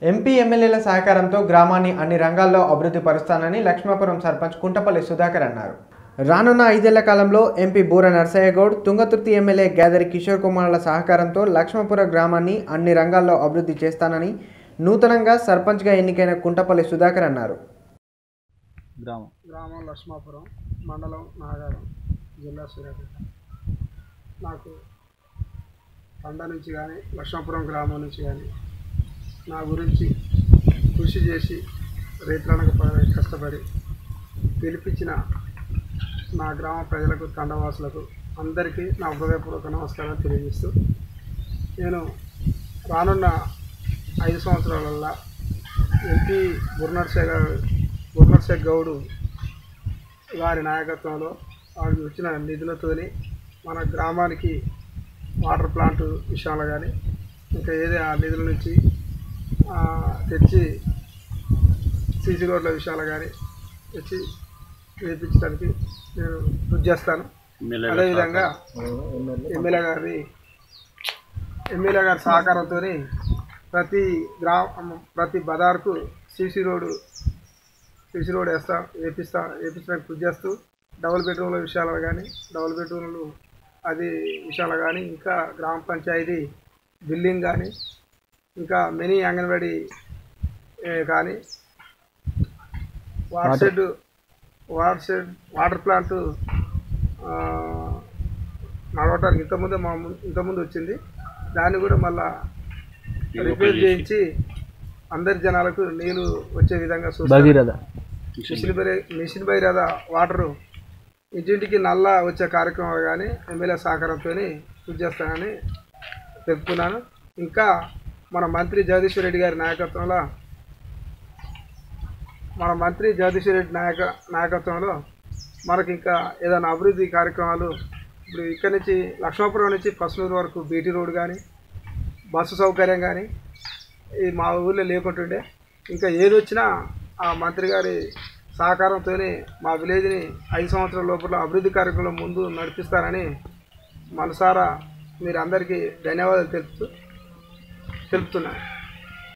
MP ఎమ్మెల్యేల సహకారంతో గ్రామాన్ని అన్ని రంగాల్లో అభివృద్ధి పరుస్తానని లక్ష్మాపురం సర్పంచ్ కుంటపల్లి సుధాకర్ అన్నారు. రానున్న 5 ఏళ్ల కాలంలో ఎంపీ బూర నర్సయ్య గౌడ్, తుంగతుర్తి ఎమ్మెల్యే గ్యాదరి కిషోర్ కుమార్ల సహకారంతో లక్ష్మాపురం గ్రామాన్ని అన్ని రంగాల్లో అభివృద్ధి చేస్తానని నూతనంగా సర్పంచ్గా ఎన్నికైన కుంటపల్లి సుధాకర్ అన్నారు. గ్రామం లక్ష్మాపురం, మండలం నాగారం, జిల్లా సూర్యాపేట. నాకు తండ నుంచి కానీ లక్ష్మాపురం గ్రామం నుంచి కానీ నా గురించి కృషి చేసి రైతులకు కష్టపడి గెలిపించిన నా గ్రామ ప్రజలకు, తండవాసులకు అందరికీ నా హృదయపూర్వక నమస్కారాలు తెలియజేస్తూ, నేను రానున్న 5 సంవత్సరాలల్లో ఎంపీ బూర గౌడ్ గారి నాయకత్వంలో వారికి వచ్చిన నిధులతోని మన గ్రామానికి వాటర్ ప్లాంట్ విషయాలు కానీ ఇంకా ఏదే ఆ నిధుల నుంచి తెచ్చి సీసీ రోడ్ల విషయాలు కానీ తెచ్చి వేయించడానికి నేను కృషి చేస్తాను. అదేవిధంగా ఎమ్మెల్యే గారి సహకారంతో ప్రతి బజార్కు సీసీ రోడ్ వేయించడానికి కృషి చేస్తూ డబుల్ బెడ్రూమ్ల విషయాలు కానీ అది విషయాలు కానీ ఇంకా గ్రామ పంచాయతీ బిల్డింగ్ కానీ ఇంకా మినీ అంగన్వాడీ కానీ వాటర్ ప్లాంట్ నడవటానికి ఇంతకుముందు వచ్చింది. దాన్ని కూడా మళ్ళా రిపేర్ చేయించి అందరి జనాలకు నీళ్ళు వచ్చే విధంగా మిషన్ భగీరథ వాటరు ఇంటింటికి నల్లా వచ్చే కార్యక్రమాలు కానీ ఎమ్మెల్యే సహకారంతో కృషి చేస్తానని చెప్తున్నాను. ఇంకా మన మంత్రి జగదీశ్వర్ రెడ్డి గారి నాయకత్వంలో మనకి ఇంకా ఏదైనా అభివృద్ధి కార్యక్రమాలు ఇప్పుడు ఇక్కడి నుంచి లక్ష్మాపురం నుంచి పసునూరు వరకు బీటీ రోడ్ కానీ బస్సు సౌకర్యం కానీ ఈ మా ఊళ్ళో లేకుంటుండే, ఇంకా ఏది వచ్చినా ఆ మంత్రి గారి సహకారంతో మా విలేజ్ని 5 సంవత్సరాల లోపల అభివృద్ధి కార్యక్రమం ముందు నడిపిస్తానని మనసారా మీరందరికీ ధన్యవాదాలు తెలుపుతున్నాను.